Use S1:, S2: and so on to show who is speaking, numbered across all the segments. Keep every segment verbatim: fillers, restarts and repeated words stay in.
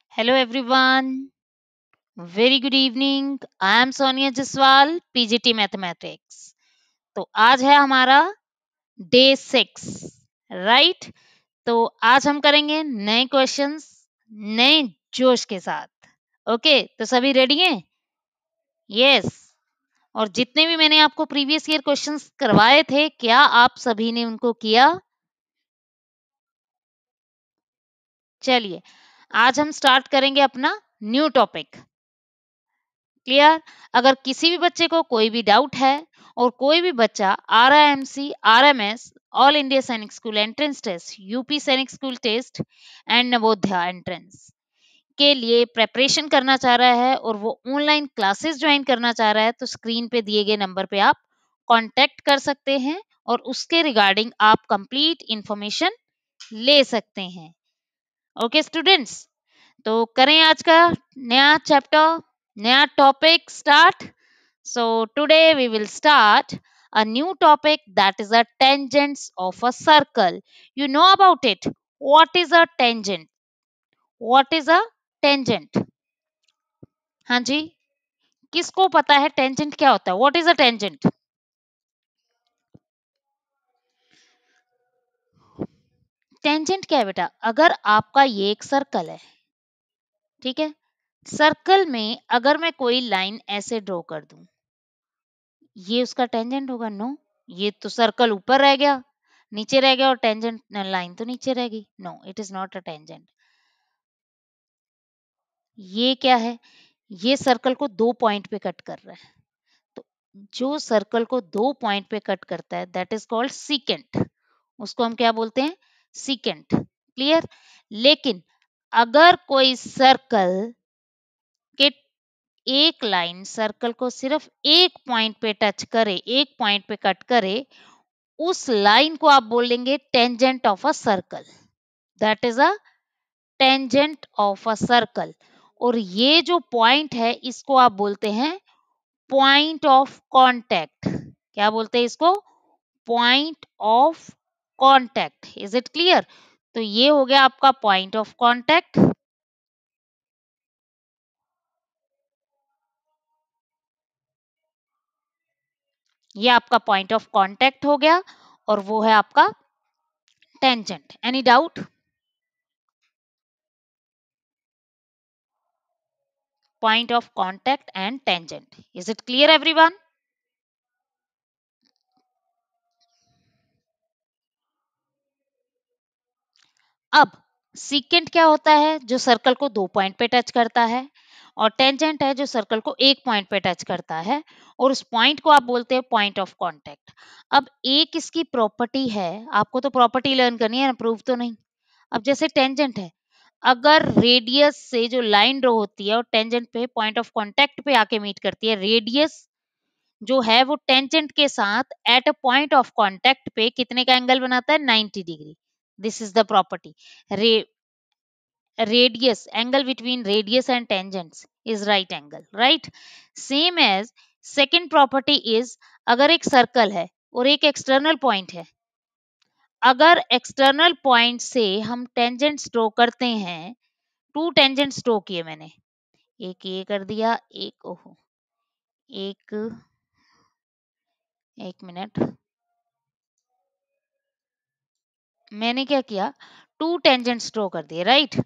S1: Hello everyone. Very good evening. I am Sonia Jaswal, P G T Mathematics. तो आज है हमारा day six, right? तो आज हम करेंगे नए क्वेश्चंस नए जोश के साथ। ओके, तो सभी रेडी हैं? यस। और जितने भी मैंने आपको प्रीवियस ईयर क्वेश्चंस करवाए थे, क्या आप सभी ने उनको किया? चलिए, आज हम स्टार्ट करेंगे अपना न्यू टॉपिक। क्लियर? अगर किसी भी बच्चे को कोई भी डाउट है और कोई भी बच्चा R I M C, R M S, all India Sainik school entrance test, UP Sainik school test and Navodaya entrance के लिए प्रेपरेशन करना चाह रहा है और वो ऑनलाइन क्लासेस ज्वाइन करना चाह रहा है, तो स्क्रीन पे दिए गए नंबर पे आप कांटेक्ट कर सकते हैं और उसके रिगार्डिंग आप कंप्लीट इंफॉर्मेशन ले सकते हैं। ओके स्टूडेंट्स, तो करें आज का नया चैप्टर, नया topic start. So today we will start a new topic, that is a tangents of a circle. You know about it. What is a tangent? What is a tangent? हाँ जी, किसको पता है टेंजेंट क्या होता है? What is a tangent? Tangent क्या है बेटा? अगर आपका ये एक सर्कल है, ठीक है, सर्कल में अगर मैं कोई लाइन ऐसे ड्रॉ कर दूं, ये उसका टेंजेंट होगा? नो, ये तो सर्कल ऊपर रह गया, नीचे रह गया, और टेंजेंट लाइन तो नीचे रह गई। No, it is not a tangent. ये क्या है? ये सर्कल को दो पॉइंट पे कट कर रहा है। तो जो सर्कल को दो पॉइंट पे कट करता है, दैट इज कॉल्ड सीकेंट। उसको हम क्या बोलते हैं? सीकेंट। क्लियर? लेकिन अगर कोई सर्कल के एक लाइन सर्कल को सिर्फ एक पॉइंट पे टच करे, एक पॉइंट पे कट करे, उस लाइन को आप बोलेंगे tangent of a circle. That is a tangent of a circle. और ये जो पॉइंट है, इसको आप बोलते हैं पॉइंट ऑफ कांटेक्ट। क्या बोलते हैं इसको? Point of contact. Is it clear? तो ये हो गया आपका पॉइंट ऑफ कांटेक्ट। ये आपका पॉइंट ऑफ कांटेक्ट हो गया, और वो है आपका tangent. Any doubt? Point of contact and tangent. Is it clear everyone? अब सीकेंट क्या होता है? जो सर्कल को दो पॉइंट पे टच करता है। और टेंजेंट है जो सर्कल को एक पॉइंट पे टच करता है, और उस पॉइंट को आप बोलते हैं पॉइंट ऑफ कांटेक्ट। अब एक इसकी प्रॉपर्टी है, आपको तो प्रॉपर्टी लर्न करनी है ना, प्रूफ तो नहीं। अब जैसे टेंजेंट है, अगर रेडियस से जो लाइन ड्रॉ होती है और टेंजेंट पे पॉइंट ऑफ कांटेक्ट पे आके मीट करती है, रेडियस जो है वो टेंजेंट के साथ at a point of contact पे कितने का एंगल बनाता है? Ninety degree. This is the property. Radius, angle between radius and tangents is right angle, right? Same as second property is, अगर एक सर्कल है और एक एक्सटर्नल पॉइंट है, अगर एक्सटर्नल पॉइंट से हम टेंजेंट्स ड्रॉ करते हैं, टू टेंजेंट्स ड्रॉ किए मैंने, एक ये कर दिया, एक ओहो, एक एक मिनट, मैंने क्या किया? टू टेंजेंट्स ड्रॉ कर दिए, राइट?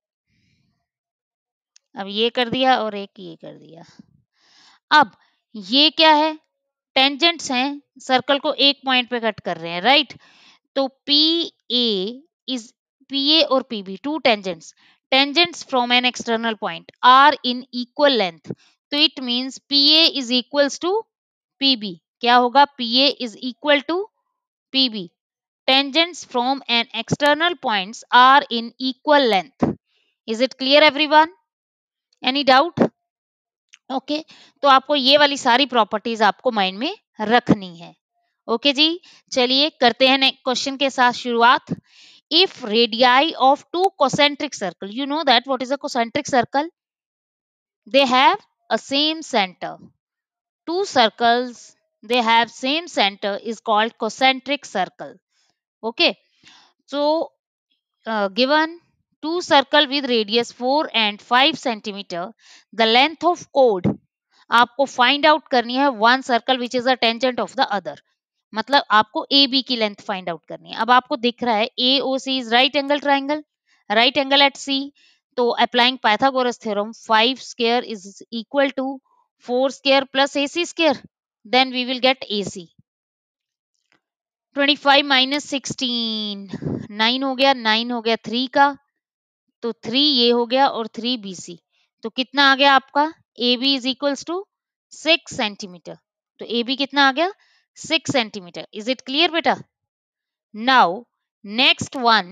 S1: अब ये कर दिया और एक ये कर दिया। अब ये क्या है? टेंजेंट्स हैं, सर्कल को एक पॉइंट पे कट कर रहे हैं, राइट? तो P A is, P A और P B two tangents, tangents from an external point are in equal length. तो it means P A is equals to P B. क्या होगा? P A is equal to P B. Tangents from an external points are in equal length. Is it clear everyone? Any doubt? Okay, तो आपको ये वाली सारी properties आपको mind में रखनी है। ओके जी, चलिए करते हैं नेक्स्ट क्वेश्चन के साथ शुरुआत। If radii of two concentric circle, you know that what is a concentric circle? They have a same centre. Two circles they have same center is called concentric circle. Okay, so uh, given two circle with radius four and five centimeter, the length of chord आपको find out करनी है one circle which is a tangent of the other. मतलब आपको A B की length find out करनी है। अब आपको दिख रहा है A O C is right angle triangle, right angle at C. तो applying Pythagoras theorem five square is equal to four square plus A C square, then we will get A C. Twenty five minus sixteen, nine हो गया, nine हो गया three का, तो three ये हो गया और थ्री बी सी। तो कितना आ गया आपका A B is equals to six centimetre. तो ए बी कितना आ गया six centimetre. Is it clear बेटा? Now next one,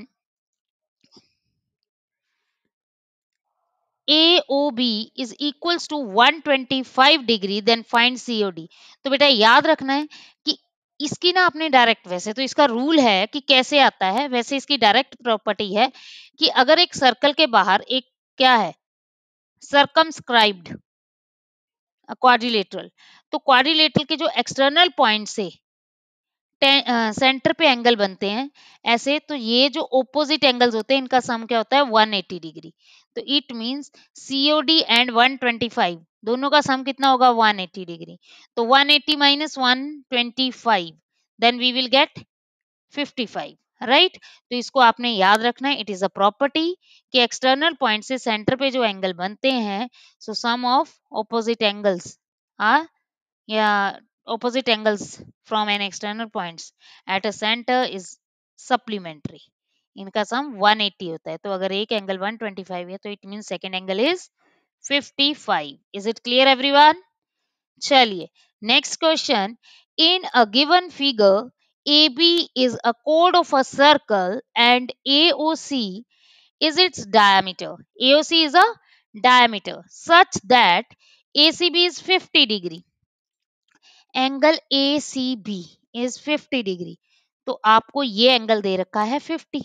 S1: A O B is equals to one twenty-five degree, then find C O D। तो बेटा याद रखना है कि इसकी ना अपने डायरेक्ट, वैसे तो इसका रूल है कि कैसे आता है, वैसे इसकी डायरेक्ट प्रॉपर्टी है कि अगर एक सर्कल के बाहर एक क्या है सर्कमस्क्राइब्ड क्वाड्रिलेटरल, तो क्वाड्रिलेटरल के जो एक्सटर्नल पॉइंट से सेंटर पे एंगल बनते हैं ऐसे, तो ये जो ओपोजिट एंगल्स होते हैं इनका सम क्या होता है वन एटी डिग्री। तो it means COD and one twenty five दोनों का सम कितना होगा वन एटी डिग्री। तो one eighty minus one twenty five, then we will get fifty five, right. तो इसको आपने याद रखना है, इट इज अ प्रॉपर्टी कि एक्सटर्नल पॉइंट से सेंटर पे जो एंगल बनते हैं, so sum of opposite angles are या opposite angles from an external points at a center is supplementary। इनका सम वन एटी होता है। तो अगर एक एंगल वन ट्वेंटी फाइव है तो it mean second angle is fifty five. Is it clear everyone? चलिए next question, in a given figure A B is a chord of a circle and A O C is its diameter. A O C is a diameter such that A C B is fifty degree, angle A C B is fifty degree. तो आपको ये angle दे रखा है fifty,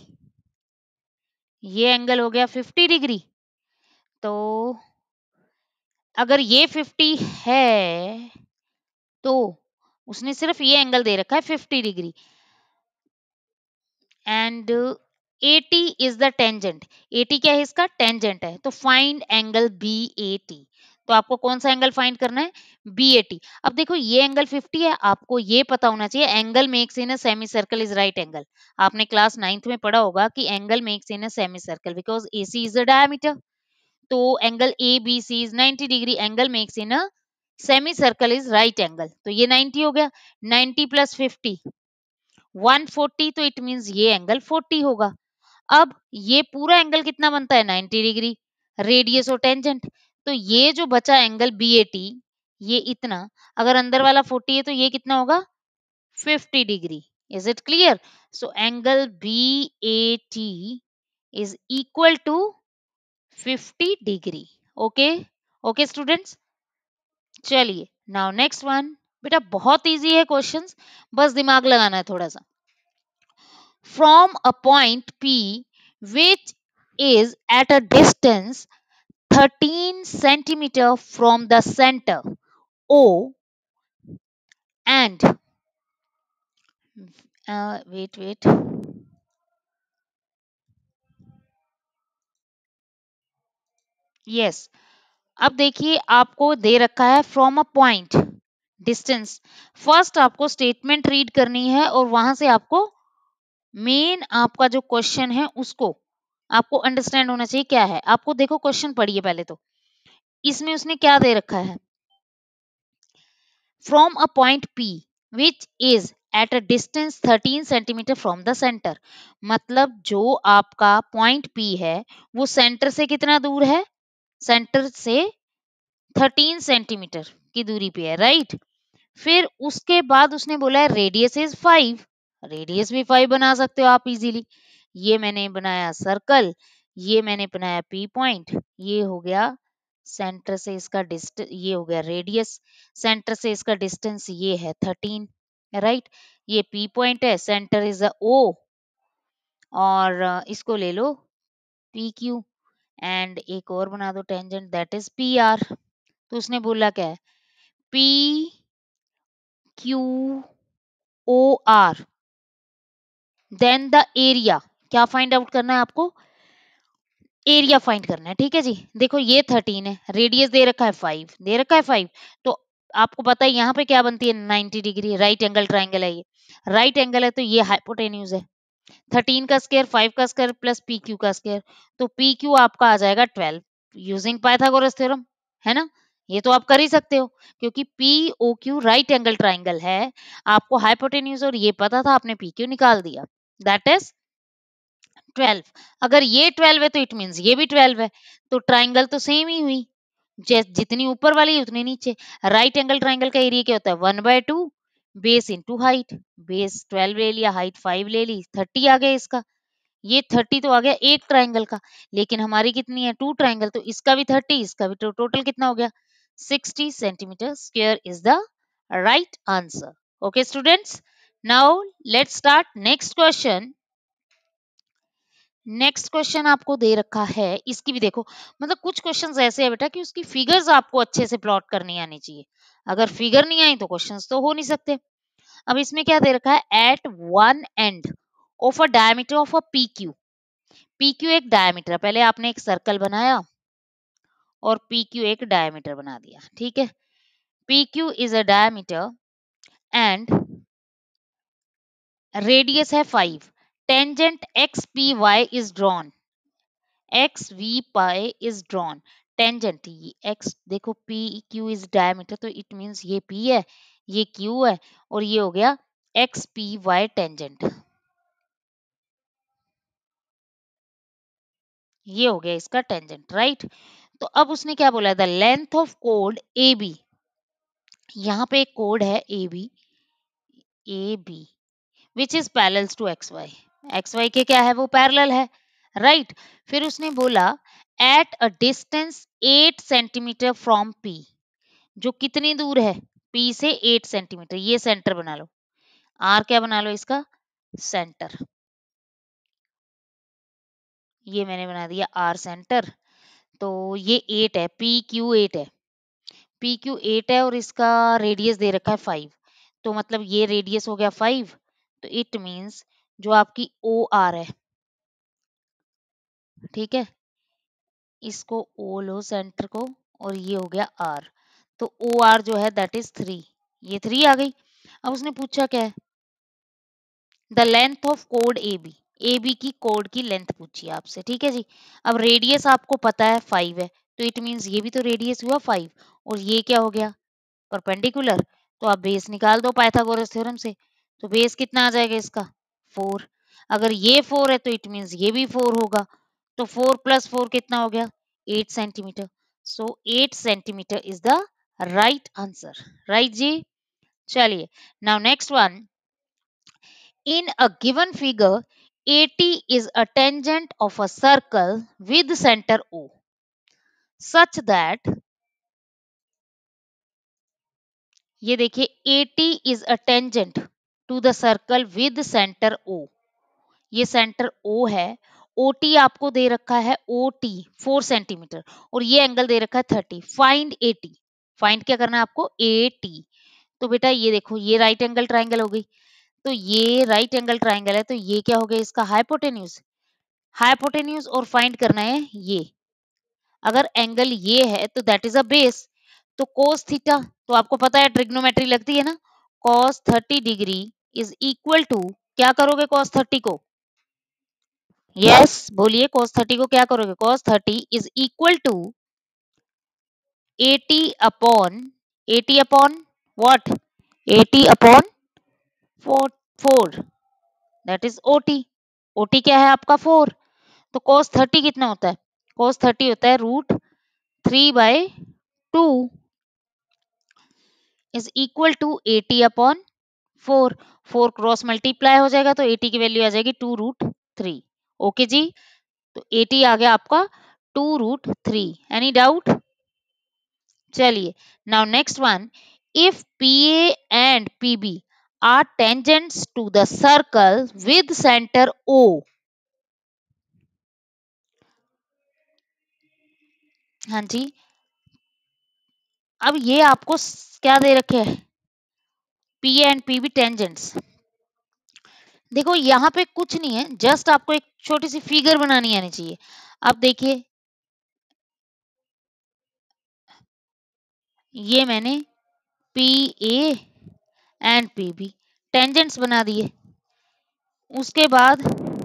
S1: ये angle हो गया fifty degree. तो अगर ये फिफ्टी है तो उसने सिर्फ ये एंगल दे रखा है fifty degree and AT is the tangent. AT क्या है इसका टेंजेंट है। तो find angle B A T. तो आपको कौन सा एंगल फाइंड करना है बी ए टी। अब देखो ये एंगल फिफ्टी है, आपको ये पता होना चाहिए angle makes in a semi circle is right angle. आपने क्लास नाइन्थ में पढ़ा होगा कि angle makes in a semi circle because A C is the diameter. तो angle A B C is ninety degree, angle makes in a semi circle is right angle. तो ये ninety हो गया, ninety plus fifty one forty, तो it means ये angle forty होगा। अब ये पूरा एंगल कितना बनता है नाइंटी डिग्री, रेडियस और टेंजेंट। तो ये जो बचा एंगल बी ए टी, ये इतना, अगर अंदर वाला फोर्टी है तो ये कितना होगा fifty degree. Is it clear? So angle B A T is equal to fifty degree. Okay okay students, चलिए नाउ नेक्स्ट वन। बेटा बहुत इजी है क्वेश्चंस, बस दिमाग लगाना है थोड़ा सा। From a point P which is at a distance thirteen centimeter from the center O and uh, wait wait yes, अब देखिए आपको दे रखा है from a point distance. First आपको स्टेटमेंट रीड करनी है और वहां से आपको मेन आपका जो क्वेश्चन है उसको आपको अंडरस्टैंड होना चाहिए क्या है। आपको देखो क्वेश्चन पढ़िए पहले तो, इसमें उसने क्या दे रखा है from a point P which is at a distance thirteen centimeter from the center। मतलब जो आपका पॉइंट P है वो सेंटर से कितना दूर है, सेंटर से थर्टीन सेंटीमीटर की दूरी पे है, राइट। फिर उसके बाद उसने बोला है रेडियस इज फाइव, रेडियस भी फाइव बना सकते हो आप इजीली। ये मैंने बनाया सर्कल, ये मैंने बनाया पी पॉइंट, ये हो गया सेंटर से इसका डिस्टेंस, ये हो गया रेडियस, सेंटर से इसका डिस्टेंस ये है थर्टीन, राइट। ये पी पॉइंट है, सेंटर इज अ ओ, और अ, इसको ले लो पी क्यू एंड एक और बना दो tangent that is P R. तो उसने बोला क्या है P Q O R, then the area. क्या फाइंड आउट करना है आपको एरिया फाइंड करना है, ठीक है जी। देखो ये थर्टीन है, रेडियस दे रखा है फाइव, दे रखा है फाइव, तो आपको पता है यहाँ पे क्या बनती है, ninety degree, right angle triangle है ये, राइट एंगल है तो ये हाइपोटेन्यूज है। थर्टीन का स्क्वायर, फाइव का स्क्वायर प्लस पी क्यू का स्क्वायर, तो पी क्यू आपका आ जाएगा ट्वेल्व, यूजिंग पाइथागोरस थ्योरम, है ना। ये तो आप कर ही सकते हो, क्योंकि P O Q right angle triangle है, आपको हाइपोटेन्यूज और ये पता था, आपने पी क्यू निकाल दिया, दैट इज ट्वेल्व। अगर ये ट्वेल्व है तो इट मीन्स ये भी ट्वेल्व है, तो ट्राइंगल तो सेम ही हुई, जितनी ऊपर वाली उतनी नीचे। राइट एंगल ट्राइंगल का एरिया क्या होता है, one by two base into height, base twelve ले लिया, हाइट फाइव ले ली, थर्टी आ गया इसका। ये थर्टी तो आ गया एक ट्राइंगल का, लेकिन हमारी कितनी है, टू ट्राइंगल, तो इसका भी थर्टी, इसका भी, तो टोटल कितना हो गया, sixty centimetre square is the right answer. Okay students, now let's start next question. Next question आपको दे रखा है, इसकी भी देखो, मतलब कुछ क्वेश्चंस ऐसे है बेटा कि उसकी फिगर्स आपको अच्छे से प्लॉट करनी आनी चाहिए, अगर फिगर नहीं आई तो क्वेश्चंस तो हो नहीं सकते। अब इसमें क्या दे रखा है, at one end of a diameter of a PQ, PQ एक डायमीटर, पहले आपने एक सर्कल बनाया और पीक्यू एक डायमीटर बना दिया, ठीक है। PQ is a diameter and radius है five, tangent X P Y is drawn, X V pi is drawn, tangent X, देखो पी क्यू इज डायमीटर, तो इट मींस ये पी है, ये क्यू है, और ये हो गया एक्स पी वाई टेंजेंट, ये हो गया इसका टेंजेंट, राइट। तो अब उसने क्या बोला, द लेंथ ऑफ कोड ए बी, यहाँ पे एक कोड है A B, A B which is parallel to X Y, X Y के क्या है, वो पैरेलल है, राइट right? फिर उसने बोला at a distance eight centimetre from P, जो कितनी दूर है, पी से एट सेंटीमीटर, ये सेंटर बना लो, आर क्या बना लो इसका, सेंटर, ये मैंने बना दिया आर सेंटर। तो ये एट है, पी क्यू एट है, पी क्यू एट है और इसका रेडियस दे रखा है फाइव, तो मतलब ये रेडियस हो गया फाइव, तो इट मींस जो आपकी ओ आर है, ठीक है, इसको ओ लो सेंटर को, और ये हो गया आर, तो ओ आर जो है दैट इज थ्री, ये थ्री आ गई। अब उसने पूछा क्या है, द लेंथ ऑफ कोड ए बी, ए बी की कोड की लेंथ पूछी है आपसे, ठीक है जी। अब रेडियस आपको पता है फाइव है, तो इट मींस ये भी तो रेडियस हुआ फाइव, और ये क्या हो गया, परपेंडिकुलर, तो आप बेस निकाल दो पाइथागोरस थ्योरम से, तो बेस कितना आ जाएगा इसका, फोर, अगर ये फोर है तो इट मींस ये भी फोर होगा, तो फोर प्लस फोर कितना हो गया, eight centimetre, so eight centimetre is the right answer, right जी। चलिए, now next one, in a given figure, eighty is a tangent of a circle with center O, such that, ये देखिए eighty is a tangent to the circle with center O, ये centre O है, O T आपको दे रखा है O T four centimetre, और ये एंगल दे रखा है thirty, find A T, find क्या करना है आपको, A T। तो बेटा ये देखो, ये राइट एंगल ट्राइंगल हो गई, तो ये राइट एंगल ट्राइंगल है, तो ये क्या हो गया इसका हाइपोटेन्यूज, हाइपोटेन्यूज और फाइंड करना है ये, अगर एंगल ये है तो दैट इज अ बेस, तो cos थीटा, तो आपको पता है ट्रिग्नोमेट्री लगती है ना, cos thirty degree is equal to, क्या करोगे cos थर्टी को, यस yes, बोलिए cos थर्टी को क्या करोगे, cos thirty is equal to AT upon, AT upon what, AT upon four, four that is OT, OT क्या है आपका फोर, तो cos थर्टी कितना होता है, cos थर्टी होता है root three by two is equal to AT upon four, four cross multiply हो जाएगा तो एटी की वैल्यू आ जाएगी टू रूट थ्री, ओके जी। तो एटी आ गया आपका two root three, any doubt. चलिए, now next one, if P A and P B are tangents to the circle with centre O, हाँ जी, अब ये आपको क्या दे रखे हैं, P A and P B tangents, देखो यहाँ पे कुछ नहीं है, जस्ट आपको एक छोटी सी फिगर बनानी आनी चाहिए। अब देखिए, ये मैंने P A and P B tangents बना दिए। उसके बाद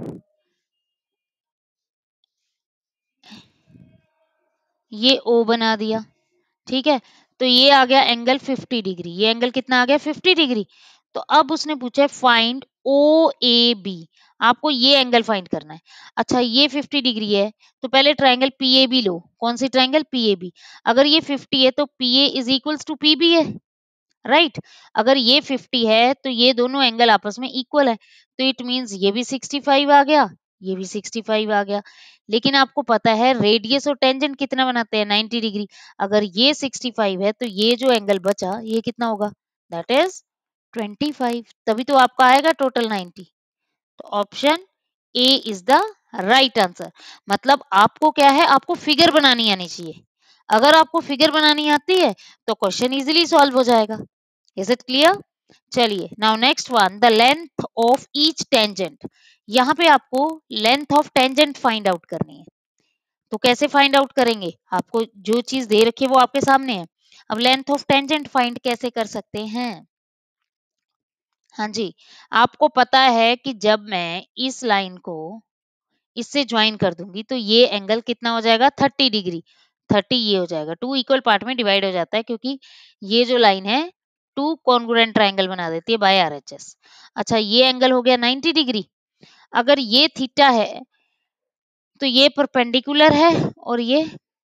S1: ये ओ बना दिया, ठीक है। तो ये आ गया एंगल फिफ्टी डिग्री। ये एंगल कितना आ गया? Fifty degree. तो अब उसने पूछा है फाइंड ओ ए बी। आपको ये एंगल फाइंड करना है। अच्छा, ये फिफ्टी डिग्री है, तो पहले ट्राइंगल पी ए बी लो। कौन सी ट्राइंगल? P A B. अगर ये फिफ्टी है तो P A is equals to P B है, राइट। अगर ये फिफ्टी है तो ये दोनों एंगल आपस में इक्वल है, तो इट मींस ये भी सिक्सटी फाइव आ गया, ये भी सिक्सटी फाइव आ गया। लेकिन आपको पता है रेडियस और टेंजेंट कितना बनाते हैं? Ninety degree. अगर ये सिक्सटी फाइव है तो ये जो एंगल बचा ये कितना होगा? That is twenty five. तभी तो आपका आएगा टोटल नाइंटी। तो option A is the right answer. मतलब आपको क्या है, आपको फिगर बनानी आनी चाहिए। अगर आपको फिगर बनानी आती है तो क्वेश्चन इजीली सॉल्व हो जाएगा। Is it clear? चलिए, now next one, the length of each tangent. यहाँ पे आपको length of tangent find out करनी है। तो कैसे फाइंड आउट करेंगे? आपको जो चीज दे रखी है वो आपके सामने है। अब लेंथ ऑफ टेंजेंट फाइंड कैसे कर सकते हैं? हाँ जी, आपको पता है कि जब मैं इस लाइन को इससे ज्वाइन कर दूंगी तो ये एंगल कितना हो जाएगा? Thirty degree. थर्टी ये हो जाएगा, टू इक्वल पार्ट में डिवाइड हो जाता है क्योंकि ये जो लाइन है टू कॉन्ग्रुएंट ट्राइंगल बना देती है बाय आरएचएस। अच्छा, ये एंगल हो गया नाइंटी डिग्री। अगर ये थीटा है तो ये परपेंडिकुलर है और ये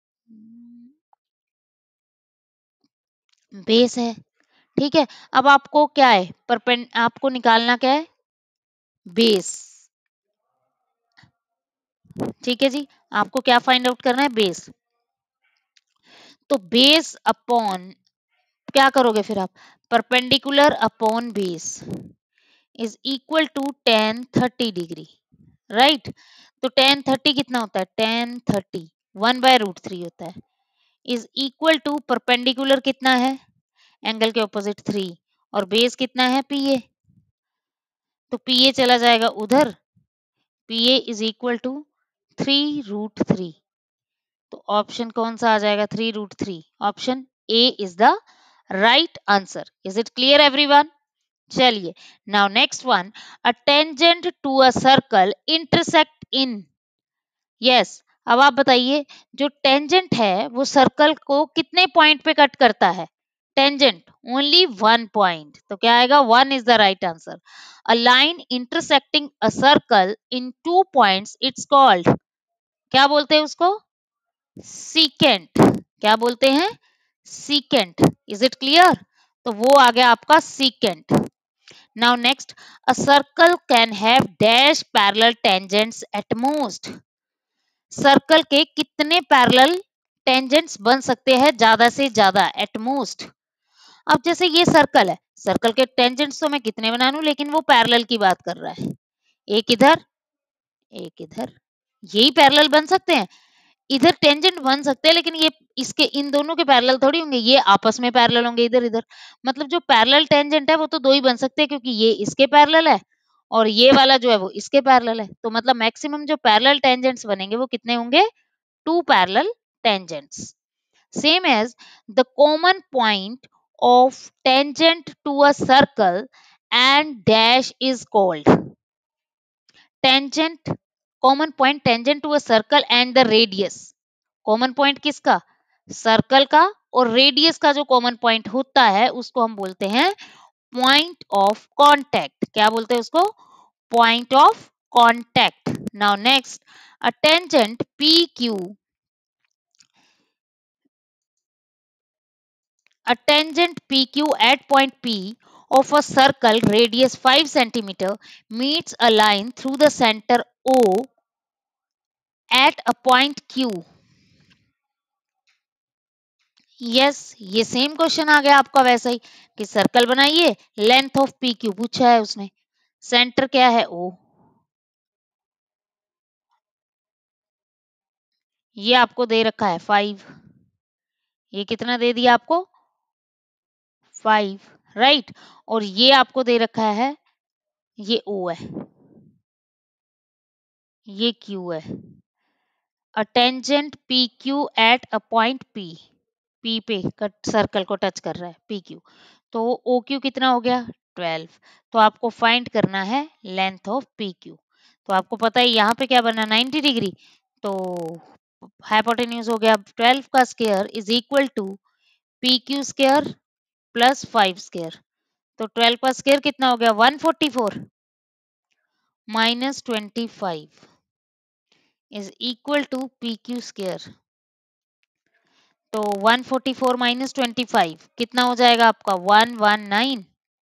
S1: बेस है, ठीक है। अब आपको क्या है? परपेंड आपको निकालना क्या है? बेस। ठीक है जी, आपको क्या फाइंड आउट करना है? बेस। तो बेस अपॉन क्या करोगे फिर आप? Perpendicular upon base is equal to tan thirty degree, right. तो टेन थर्टी कितना होता है? Tan thirty one by root three होता है, इज इक्वल टू परपेंडिकुलर कितना है? एंगल के ऑपोजिट थ्री, और बेस कितना है? P A. तो पी ए चला जाएगा उधर, P A is equal to three root three. तो ऑप्शन कौन सा आ जाएगा? Three root three. Option A is the right answer. Is it clear everyone? चलिए, now next one, a tangent to a circle intersect in. Yes, अब आप बताइए, जो टेंजेंट है वो सर्कल को कितने पॉइंट पे कट करता है? Tangent only one point. तो क्या आएगा? One is the right answer. A line intersecting a circle in two points it's called, क्या बोलते हैं उसको? सीकेंट। क्या बोलते हैं? सीकेंट। Is it clear? तो वो आ गया आपका secant. Now next, a circle can have dash parallel tangents at most. Circle के कितने पैरेलल टेंजेंट्स बन सकते हैं ज्यादा से ज्यादा? At most. अब जैसे ये सर्कल है, सर्कल के टेंजेंट्स तो मैं कितने बना लूं, लेकिन वो पैरेलल की बात कर रहा है। एक इधर, एक इधर, यही पैरेलल बन सकते हैं। इधर टेंजेंट बन सकते हैं, लेकिन ये इसके इन दोनों के पैरेलल थोड़ी होंगे, ये आपस में पैरेलल होंगे इधर इधर। मतलब जो पैरेलल टेंजेंट है वो तो दो ही बन सकते हैं, क्योंकि ये इसके पैरेलल है और ये वाला जो है वो इसके पैरेलल है। तो मतलब मैक्सिमम जो पैरेलल टेंजेंट्स बनेंगे वो कितने होंगे? Two parallel tangents. Same as the common point of tangent to a circle and dash is called tangent. Common point tangent to a circle and the radius. Common point किसका? Circle का। और radius का जो common point होता है उसको हम बोलते हैं पॉइंट ऑफ कांटेक्ट। क्या बोलते हैं उसको? Point of contact. Now next, a tangent P Q, a tangent P Q at point P of a circle radius five centimeter meets a line through the center O at a point Q. Yes, ये same question आ गया आपका वैसा ही कि circle बनाइए, length of P Q पूछा है उसने, सेंटर क्या है? ओ। ये आपको दे रखा है फाइव। ये कितना दे दिया आपको? Five, right. और ये आपको दे रखा है, ये ओ है, ये क्यू है। A tangent P Q at a point P, P पे कट सर्कल को टच कर रहा है पी क्यू, तो ओ क्यू कितना हो गया ट्वेल्व। तो आपको फाइंड करना है लेंथ ऑफ पी क्यू। तो आपको पता है यहाँ पे क्या बना नाइन्टी डिग्री, तो हाइपोटेन्यूज हो गया ट्वेल्व का square is equal to P Q square plus five square. तो ट्वेल्व का स्क्वायर कितना हो गया one forty four minus twenty five is equal to P Q square. तो one forty four minus twenty five कितना हो जाएगा आपका वन वन नाइन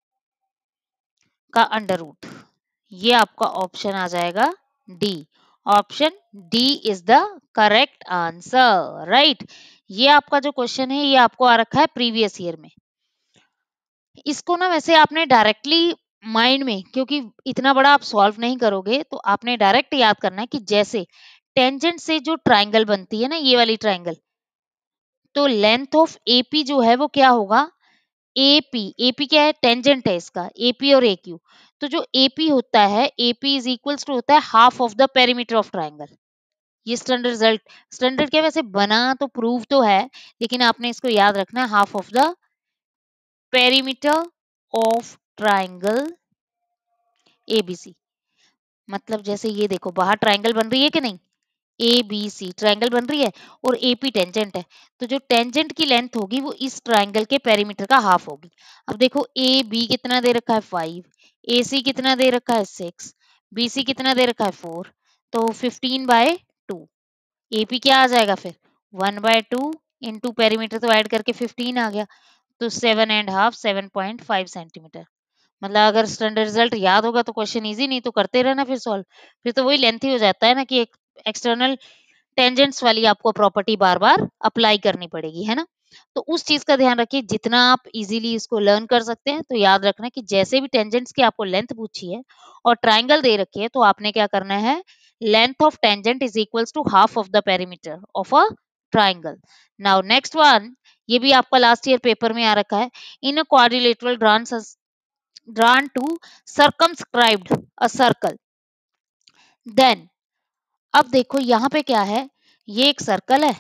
S1: का अंडर रूट। ये आपका ऑप्शन आ जाएगा D. Option D is the correct answer, right. ये आपका जो क्वेश्चन है ये आपको आ रखा है प्रीवियस ईयर में। इसको ना वैसे आपने डायरेक्टली माइंड में, क्योंकि इतना बड़ा आप सॉल्व नहीं करोगे, तो आपने डायरेक्ट याद करना है कि जैसे टेंजेंट से जो ट्राइंगल बनती है ना, ये वाली ट्राइंगल, तो लेंथ ऑफ एपी जो है वो क्या होगा एपी। एपी क्या है टेंजेंट है इसका, एपी और एक्यू। तो जो एपी होता है एपी इज इक्वल्स टू होता है half of the perimeter of triangle. ये स्टैंडर्ड रिजल्ट, स्टैंडर्ड क्या वैसे बना तो प्रूव तो है, लेकिन आपने इसको याद रखना है half of the perimeter of triangle ABC. मतलब जैसे ये देखो बाहर ट्राइंगल बन रही है कि नहीं, ए बी सी ट्राइंगल बन रही है और एपी टेंजेंट है, तो जो टेंजेंट की लेंथ होगी वो इस ट्राइंगल के पेरीमीटर का हाफ होगी। अब देखो ए बी कितना दे रखा है फाइव, ए सी कितना दे रखा है सिक्स, बी सी कितना दे रखा है फोर, तो फिफ्टीन बाय टू। एपी क्या आ जाएगा फिर one by two into perimeter तो ऐड करके फिफ्टीन आ गया, तो seven and half seven point five centimetre. मतलब अगर स्टैंडर्ड रिजल्ट याद होगा तो क्वेश्चन इजी, नहीं तो करते रहना फिर सॉल्व। फिर तो वही लेंथी हो जाता है ना कि एक एक्सटर्नल टेंजेंट्स वाली आपको प्रॉपर्टी बार बार अप्लाई करनी पड़ेगी, है ना। तो उस चीज का ध्यान रखिए, जितना आप इजीली इसको लर्न कर सकते हैं, तो याद रखना कि जैसे भी टेंजेंट्स की आपको लेंथ पूछी है और ट्राइंगल दे रखी है, तो आपने क्या करना है length of tangent is equals to half of the perimeter of a triangle. Now next one, ये भी आपका लास्ट ईयर पेपर में आ रखा है। In a quadrilateral drawn drawn to circumscribed a circle, then अब देखो यहाँ पे क्या है, ये एक सर्कल है,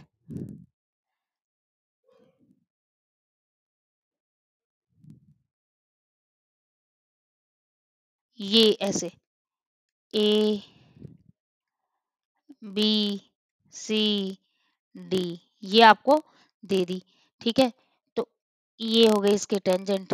S1: ये ऐसे ए बी सी डी ये आपको दे दी, ठीक है। तो ये हो गए इसके टेंजेंट।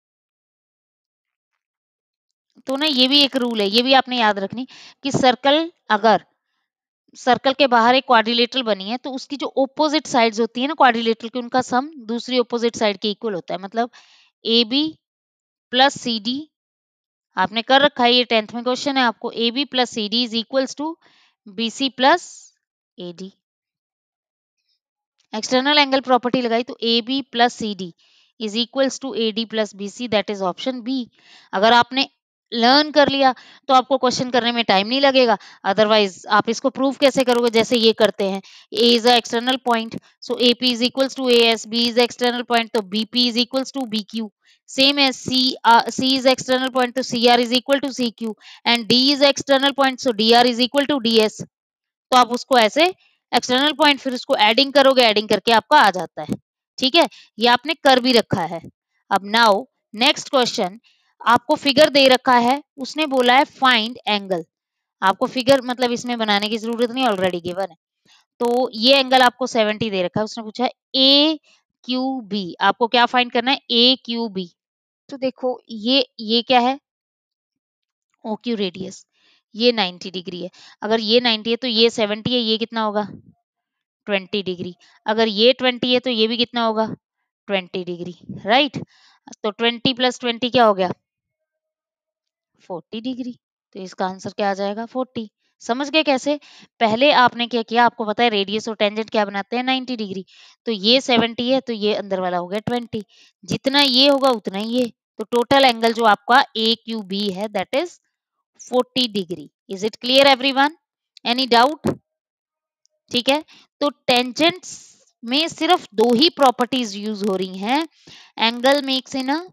S1: तो ना ये भी एक रूल है, ये भी आपने याद रखनी कि सर्कल अगर सर्कल के बाहर एक क्वाड्रिलेटरल बनी है तो उसकी जो ओपोजिट साइड्स होती है ना क्वाड्रिलेटरल की, उनका सम दूसरी ओपोजिट साइड के इक्वल होता है। मतलब A B plus C D आपने कर रखा है, ये टेंथ में क्वेश्चन है आपको, A B plus C D is equals to B C plus A D. External angle property लगाई तो A B plus C D is equals to A D plus B C, that is option B. अगर आपने learn कर लिया तो आपको question करने में टाइम नहीं लगेगा, अदरवाइज आप इसको प्रूव कैसे करोगे, जैसे ये करते हैं A is a external point, so A P is equals to A S, B is external point तो B P is equals to B Q, same as C C is external point तो C R is equal to C Q, and D is external point so D R is equal to D S. तो आप उसको ऐसे external point फिर उसको adding करोगे, adding करके आपका आ जाता है, ठीक है। ये आपने कर भी रखा है। अब नाउ नेक्स्ट क्वेश्चन, आपको फिगर दे रखा है, उसने बोला है फाइंड एंगल। आपको फिगर मतलब इसमें बनाने की जरूरत नहीं, ऑलरेडी गिवन है। तो ये एंगल आपको सेवेंटी दे रखा है, उसने पूछा है ए क्यू बी, आपको क्या फाइंड करना है ए क्यू बी। तो देखो ये ये क्या है ओ क्यू रेडियस, ये नाइन्टी डिग्री है। अगर ये नाइन्टी है तो ये सेवेंटी है, ये कितना होगा ट्वेंटी डिग्री। अगर ये ट्वेंटी है तो ये भी कितना होगा ट्वेंटी डिग्री, राइट। तो ट्वेंटी प्लस ट्वेंटी क्या हो गया फोर्टी डिग्री। तो इसका आंसर क्या आ जाएगा फोर्टी। समझ गए कैसे, पहले आपने क्या किया, आपको पता है रेडियस और टेंजेंट क्या बनाते हैं नाइन्टी डिग्री, तो ये सेवेंटी है तो ये अंदर वाला हो गया ट्वेंटी, जितना ये होगा उतना ही ये, तो टोटल एंगल जो आपका ए क्यू बी है that is forty degree. Is it clear everyone, any doubt, ठीक है। तो टेंजेंट्स में सिर्फ दो ही प्रॉपर्टीज यूज हो रही हैं, एंगल मेक्स इन अ,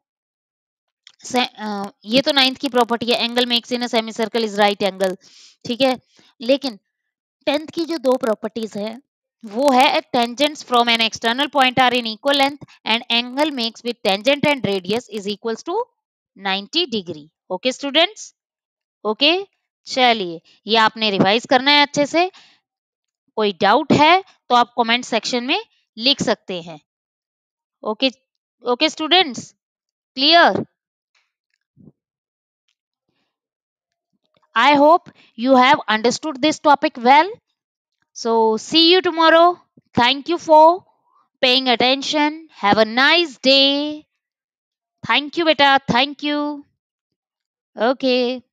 S1: ये तो नाइन्थ की प्रॉपर्टी है, angle makes in a semi circle is right angle, ठीक है। लेकिन टेंथ की जो दो प्रॉपर्टीज है वो है tangents from an external point are in equal length and angle makes with tangent and radius is equals to ninety degree. Okay students, okay. चलिए, ये आपने रिवाइज करना है अच्छे से। कोई डाउट है तो आप कमेंट सेक्शन में लिख सकते हैं। Okay, okay students, clear? I hope you have understood this topic well. So, see you tomorrow. Thank you for paying attention. Have a nice day. Thank you, beta. Thank you. Okay.